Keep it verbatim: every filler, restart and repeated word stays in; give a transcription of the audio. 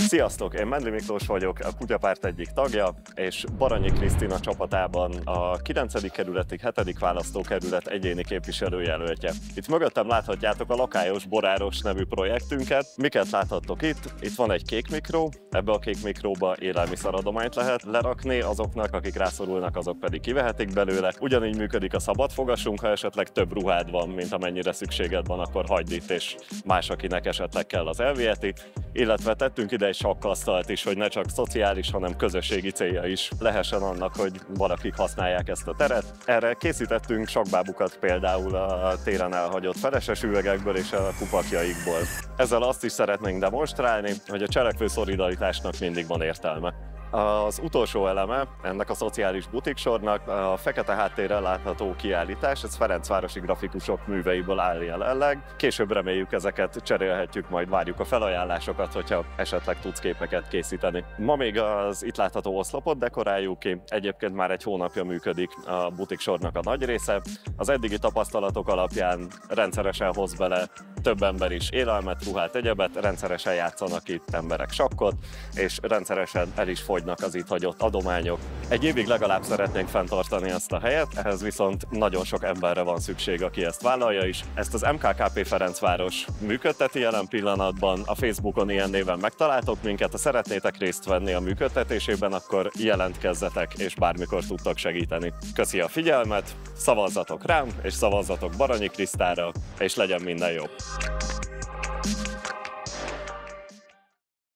Sziasztok, én Mendli Miklós vagyok, a Kutyapárt egyik tagja, és Baranyi Krisztina csapatában a kilencedik kerületi hetedik választókerület egyéni képviselőjelöltje. Itt mögöttem láthatjátok a Lakályos Boráros nevű projektünket. Miket láthattok itt? Itt van egy kék mikró, ebbe a kék mikróba élelmiszeradományt lehet lerakni, azoknak, akik rászorulnak, azok pedig kivehetik belőle. Ugyanígy működik a szabadfogasunk, ha esetleg több ruhád van, mint amennyire szükséged van, akkor hagyd itt, és más, akinek esetleg kell, az elviheti. Illetve tettünk ide egy sakkasztalt is, hogy ne csak szociális, hanem közösségi célja is lehessen annak, hogy valakik használják ezt a teret. Erre készítettünk sakkbábukat például a téren elhagyott feleses üvegekből és a kupakjaikból. Ezzel azt is szeretnénk demonstrálni, hogy a cselekvő szolidaritásnak mindig van értelme. Az utolsó eleme ennek a szociális butiksornak a fekete háttérrel látható kiállítás, ez ferencvárosi grafikusok műveiből áll jelenleg. Később reméljük, ezeket cserélhetjük, majd várjuk a felajánlásokat, hogyha esetleg tudsz képeket készíteni. Ma még az itt látható oszlopot dekoráljuk ki, egyébként már egy hónapja működik a butiksornak a nagy része. Az eddigi tapasztalatok alapján rendszeresen hoz bele több ember is élelmet, ruhát, egyebet, rendszeresen játszanak itt emberek sakkot, és rendszeresen el is fogynak az itt hagyott adományok. Egy évig legalább szeretnénk fenntartani ezt a helyet, ehhez viszont nagyon sok emberre van szükség, aki ezt vállalja is. Ezt az em ká ká pé Ferencváros működteti jelen pillanatban, a Facebookon ilyen néven megtaláltok minket, ha szeretnétek részt venni a működtetésében, akkor jelentkezzetek, és bármikor tudtok segíteni. Köszi a figyelmet, szavazzatok rám, és szavazzatok Baranyi Krisztára, és legyen minden jobb!